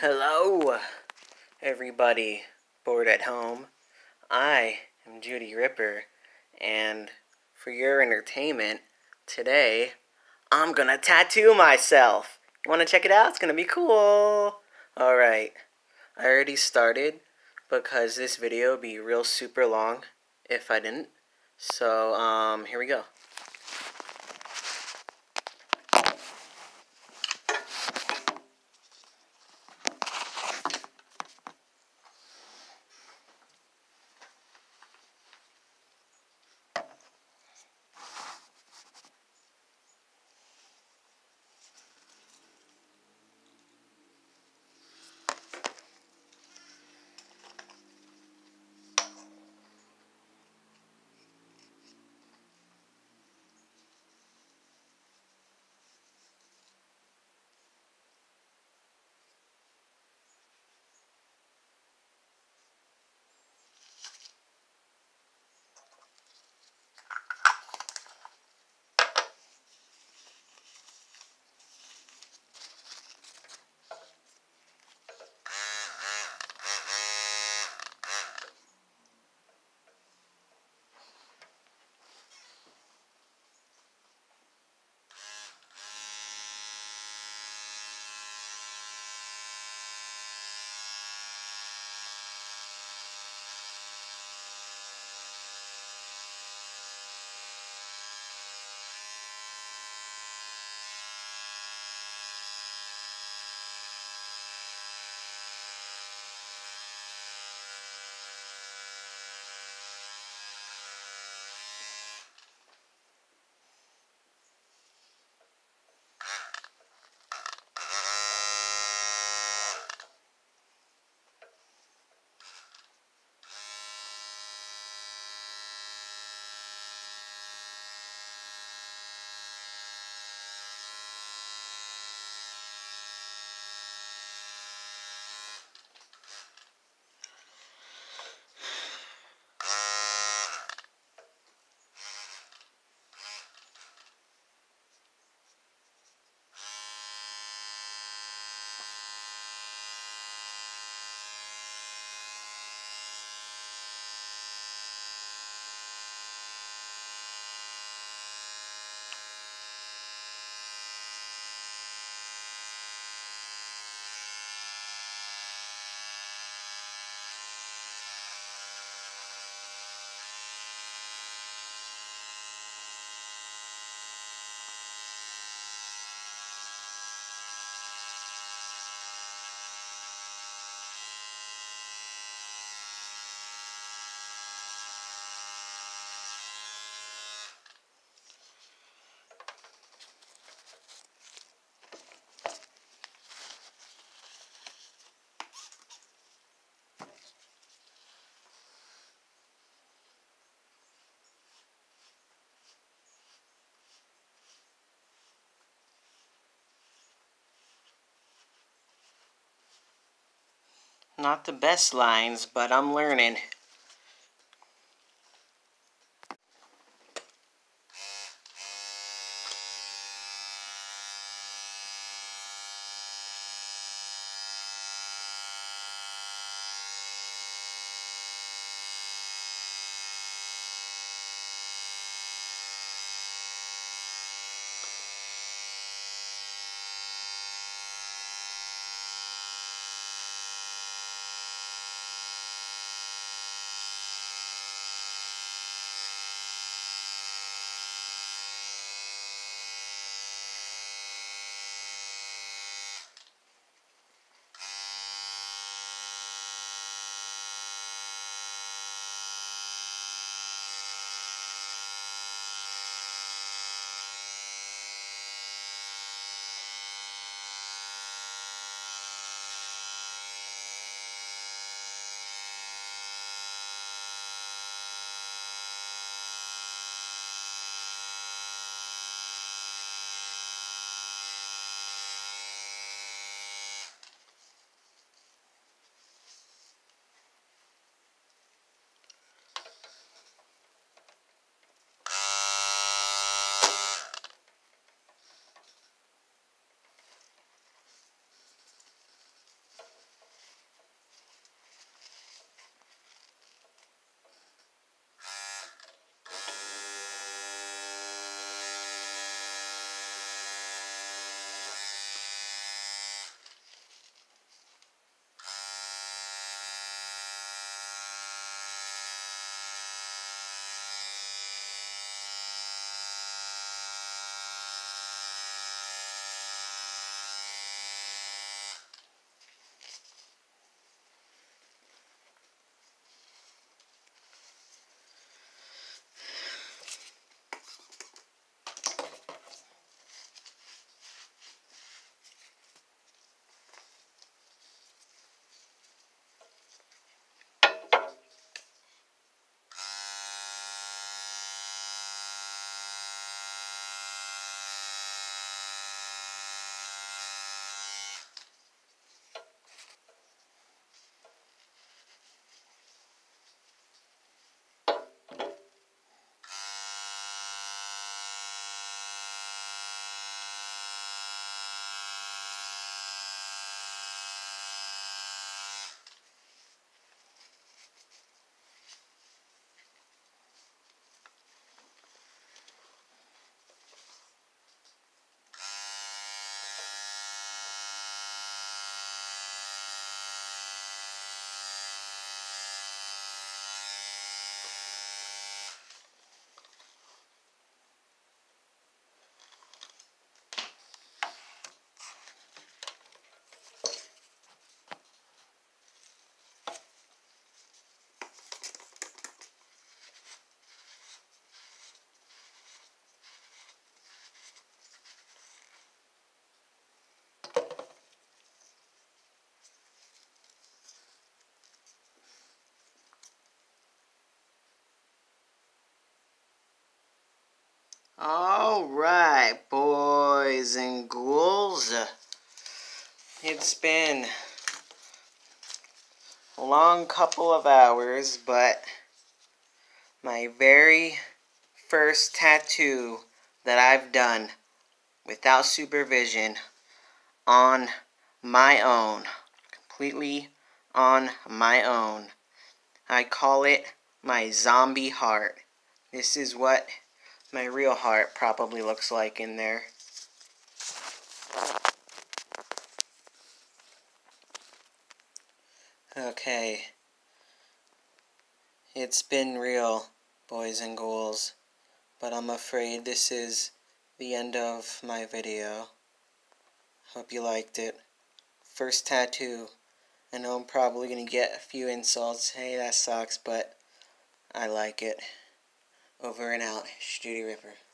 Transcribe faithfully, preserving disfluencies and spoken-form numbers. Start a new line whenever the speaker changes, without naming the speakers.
Hello, everybody bored at home. I am Judy Ripper, and for your entertainment, today I'm gonna tattoo myself. You wanna check it out? It's gonna be cool. Alright, I already started because this video would be real super long if I didn't. So, um, here we go. Not the best lines, but I'm learning. Alright, boys and ghouls. It's been a long couple of hours, but my very first tattoo that I've done without supervision on my own, completely on my own. I call it my zombie heart. This is what my real heart probably looks like in there. Okay. It's been real, boys and ghouls, but I'm afraid this is the end of my video. Hope you liked it. First tattoo. I know I'm probably going to get a few insults. Hey, that sucks, but I like it. Over and out. Judy Ripper.